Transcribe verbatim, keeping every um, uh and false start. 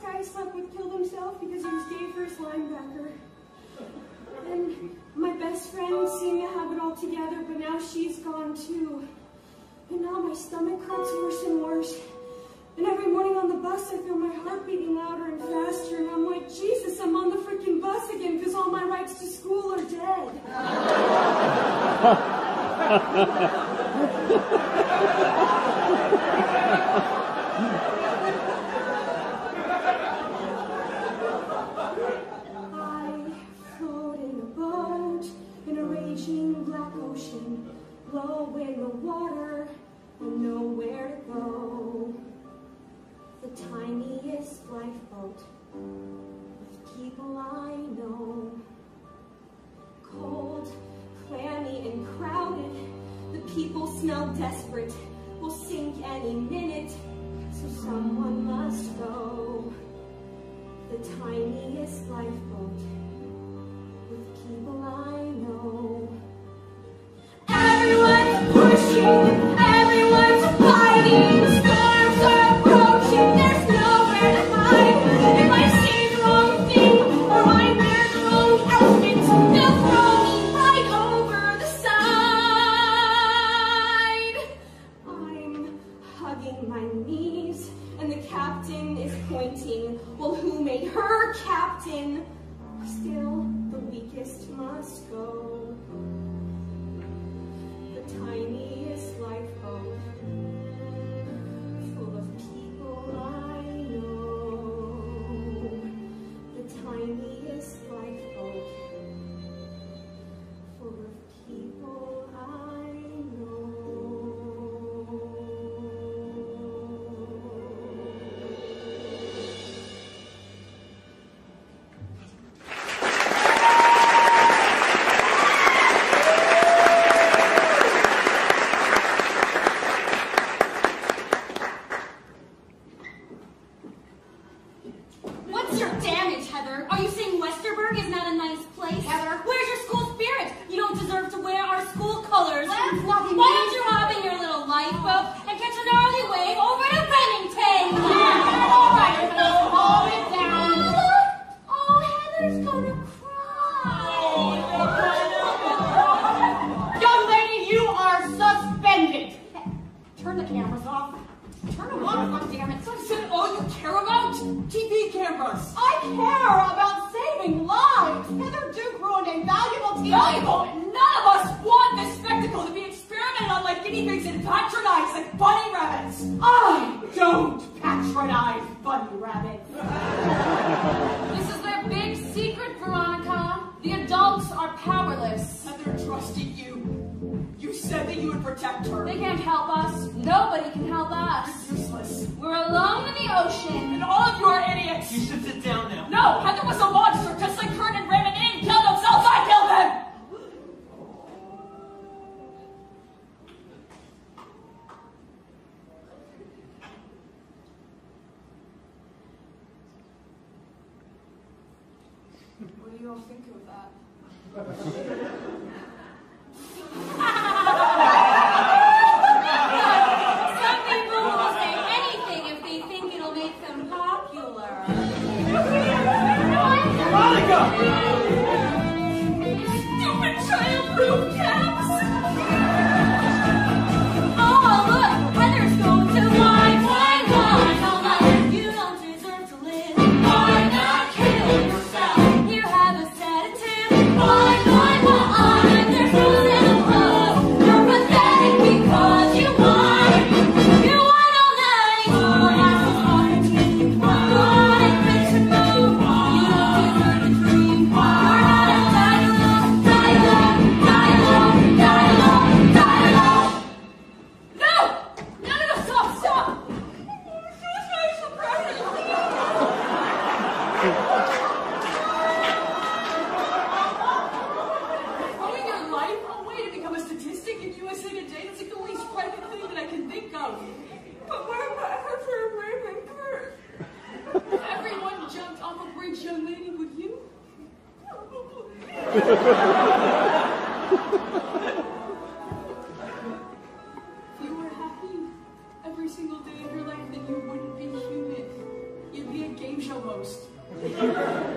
guy I slept with killed himself because he was gay first linebacker. And my best friend seemed to have it all together, but now she's gone too. And now my stomach hurts worse and worse. And every morning on the bus, I feel my heart beating louder and faster. And I'm like, Jesus, I'm on the freaking bus again because all my rights to school are dead. I float in a boat in a raging black ocean, low in the water and nowhere to go. The tiniest lifeboat with people I know. Cold, clammy, and crowded. The people smell desperate, will sink any minute, so someone must go. The tiniest lifeboat with people I know. Everyone's pushing, everyone's fighting, storms are approaching, there's nowhere to hide. If I say the wrong thing or I wear the wrong outfit, they'll throw me right over the side. I'm hugging my knees and the captain is pointing. Well, who made her captain? Still, the weakest must go. The tiniest lifeboat full of people I know. The tiniest lifeboat full of people I know. What's your damage, Heather? Are you saying Westerberg is not a nice place? Heather, where's your school spirit? You don't deserve to wear our school colors. Why don't you hop in your little lifeboat and catch an early wave over to Remington? Yeah. All right, Heather, calm it down. Oh, Heather's gonna cry. Young lady, you are suspended. Turn the cameras off. Turn them on, goddammit. I said all you care about? T V cameras. I care about saving lives. Heather Duke ruined a valuable T V. Valuable? None of us want this spectacle to be experimented on like guinea pigs and patronized like bunny rabbits. I don't patronize bunny rabbits. This is their big secret, Veronica. The adults are powerless. Heather trusted you. You said that you would protect her. They can't help us. Nobody can help us. You're useless. We're alone in the ocean. And all of you are idiots. You should sit down now. No, Heather was a monster, just like Kurt and Raymond. They didn't kill themselves. I killed them. What do you all think of that? Some people will say anything if they think it'll make them popular. Veronica! Stupid child-proof caps! Oh, look, Heather's going to wine, wine, wine all night. You don't deserve to live. Why not kill yourself? Here, have a sedative. Wine, wine, wine. There's rules and applause. You're pathetic because you whine. You whine all night. Your ass is hard to keep. Chronic bitch and move. You don't deserve to dream. You're not a dialogue, dialogue, dialogue, dialogue, dialogue. No! No, no, no, stop, stop! Throwing your life away to become a statistic in U S A Today, that's like the least private thing that I can think of. But what about Heather and Raymond Kurt? If everyone jumped off a bridge, young lady, would you? If you were happy every single day of your life, then you wouldn't be human. You'd be a game show it.